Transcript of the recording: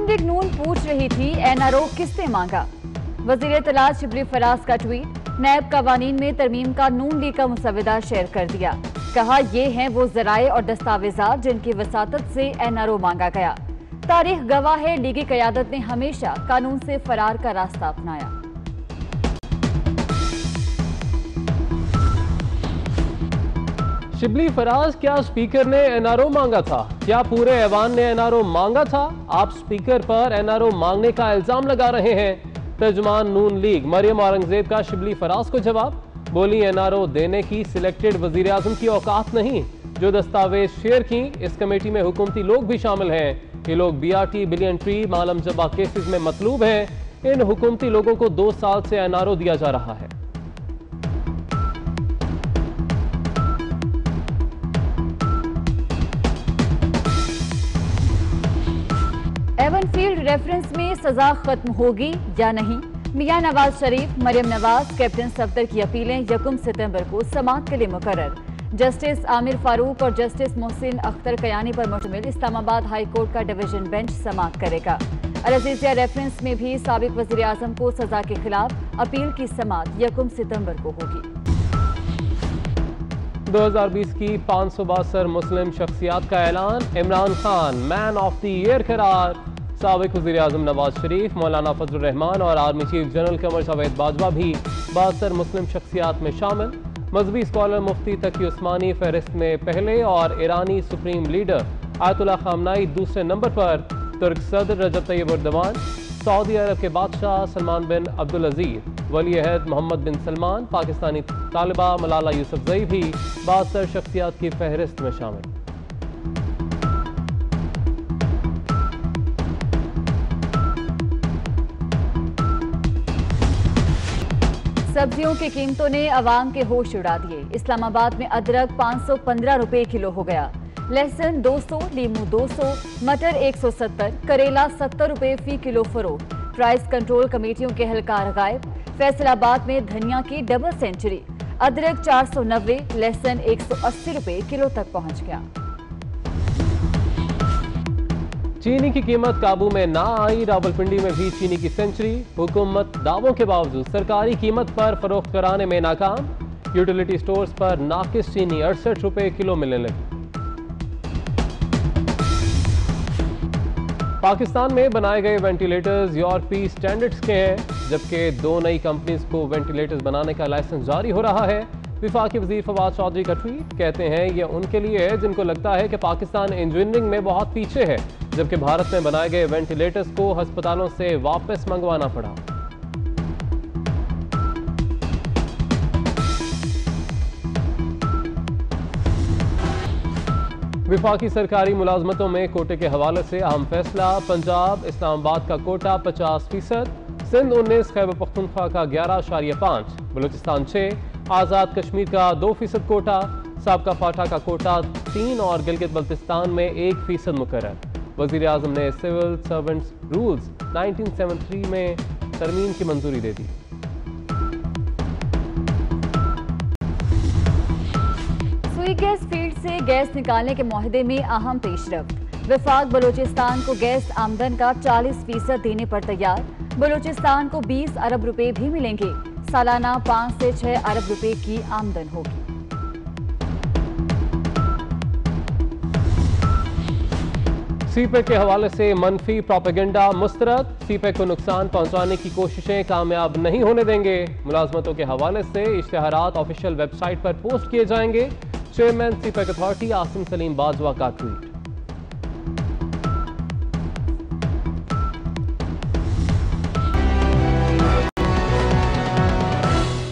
League नून पूछ रही थी एनआरओ किसने मांगा। वजीर इत्तलात शिबली फराज का ट्वीट, नैब कवानीन में तरमीम का नून लीग का मुसविदा शेयर कर दिया। कहा ये हैं वो जराए और दस्तावेजात जिनकी वसातत से एनआरओ मांगा गया। तारीख गवाह है, लीगी क़यादत ने हमेशा कानून से फरार का रास्ता अपनाया। शिबली फराज, क्या स्पीकर ने एनआरओ मांगा था? क्या पूरे ऐवान ने एनआरओ मांगा था? आप स्पीकर पर एनआरओ मांगने का इल्जाम लगा रहे हैं। तर्जुमान नून लीग मरियम औरंगजेब का शिबली फराज को जवाब, बोली एनआरओ देने की सिलेक्टेड वजीर आजम की औकात नहीं। जो दस्तावेज शेयर की, इस कमेटी में हुकूमती लोग भी शामिल हैं। ये लोग बीआरटी, बिलियन ट्री, मालम जबा केसेस में मतलूब हैं। इन हुकूमती लोगों को 2 साल से एनआरओ दिया जा रहा है। एवनफील्ड रेफरेंस में सजा खत्म होगी या नहीं? मियां नवाज शरीफ, मरियम नवाज, कैप्टन सफदर की अपीलें 1 सितंबर को समाअत के लिए मुकर्रर। जस्टिस आमिर फारूक और जस्टिस मोहसिन अख्तर कयानी पर मुश्तमिल इस्लामाबाद हाई कोर्ट का डिवीजन बेंच समाअत करेगा। अल-अज़ीज़िया रेफरेंस में भी साबिक वज़ीर आज़म को सजा के खिलाफ अपील की समाअत 1 सितंबर को होगी। 2020 की 562 मुस्लिम शख्सियात का ऐलान, Imran Khan man of the year करार। साबिक वज़ीर आज़म नवाज शरीफ, मौलाना फजलुर रहमान और army chief general Qamar Javed Bajwa भी 72 मुस्लिम शख्सियात में शामिल। मजहबी स्कॉलर मुफ्ती तकी उस्मानी फहरिस्त में पहले और ईरानी सुप्रीम लीडर आयतुल्लाह खामनाई दूसरे नंबर पर। तुर्क सदर रजब तैयब एर्दोगान, सऊदी अरब के बादशाह सलमान बिन अब्दुल अजीज, वली अहद मोहम्मद बिन सलमान, पाकिस्तानी तालिबा मलाला यूसुफजई भी 72 शख्सियात की फहरिस्त में शामिल। सब्जियों की कीमतों ने अवाम के होश उड़ा दिए। इस्लामाबाद में अदरक 515 रुपए किलो हो गया, लहसुन 200, लीमू 200, मटर 170, करेला 70 रुपए फी किलो फरोख्त। प्राइस कंट्रोल कमेटियों के एहलकार गायब। फैसलाबाद में धनिया की डबल सेंचुरी, अदरक 490, लहसुन 180 रुपए किलो तक पहुंच गया। चीनी की कीमत काबू में ना आई, रावलपिंडी में भी चीनी की सेंचुरी। हुकूमत दावों के बावजूद सरकारी कीमत पर फरोख्त कराने में नाकाम। यूटिलिटी स्टोर्स पर नाकिस चीनी 68 रुपए किलो मिलने लगी। पाकिस्तान में बनाए गए वेंटिलेटर्स यूरोपीय स्टैंडर्ड्स के हैं, जबकि 2 नई कंपनीज को वेंटिलेटर्स बनाने का लाइसेंस जारी हो रहा है। विफाकी वजीर फवाद चौधरी का ट्वीट, कहते हैं ये उनके लिए है जिनको लगता है कि पाकिस्तान इंजीनियरिंग में बहुत पीछे है, जबकि भारत में बनाए गए वेंटिलेटर्स को अस्पतालों से वापस मंगवाना पड़ा। विफाकी सरकारी मुलाजमतों में कोटे के हवाले से अहम फैसला। पंजाब इस्लामाबाद का कोटा 50%, सिंध 19, खैबर पख्तूनख्वा का 11.5, बलूचिस्तान 6, आज़ाद कश्मीर का 2% कोटा, साबका फाटा का कोटा 3 और गिलगित बल्तिस्तान में 1% मुकर्रर। वज़ीर आज़म ने सिविल सर्वेंट्स रूल्स 1973 में तरमीम की मंजूरी दे दी। सुई गैस फील्ड से गैस निकालने के मुआहदे में अहम पेशरफ्त। वफाक बलूचिस्तान को गैस आमदन का 40% देने पर तैयार। बलूचिस्तान को 20 अरब रुपए भी मिलेंगे। सालाना 5 से 6 अरब रुपए की आमदन होगी। सीपेक के हवाले से मनफी प्रोपेगेंडा मुस्तरद। सीपेक को नुकसान पहुंचाने की कोशिशें कामयाब नहीं होने देंगे। मुलाजमतों के हवाले से इश्तिहारात ऑफिशियल वेबसाइट पर पोस्ट किए जाएंगे। Chairman CPEC authority Asim Saleem Bajwa का ट्वीट।